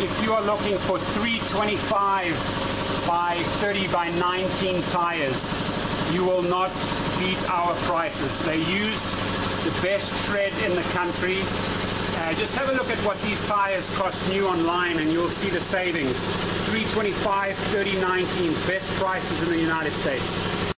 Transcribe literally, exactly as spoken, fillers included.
if you are looking for three twenty-five by thirty by nineteen tires, you will not beat our prices. They used the best tread in the country. Uh, just have a look at what these tires cost new online and you'll see the savings. three twenty-five, thirty, nineteens, best prices in the United States.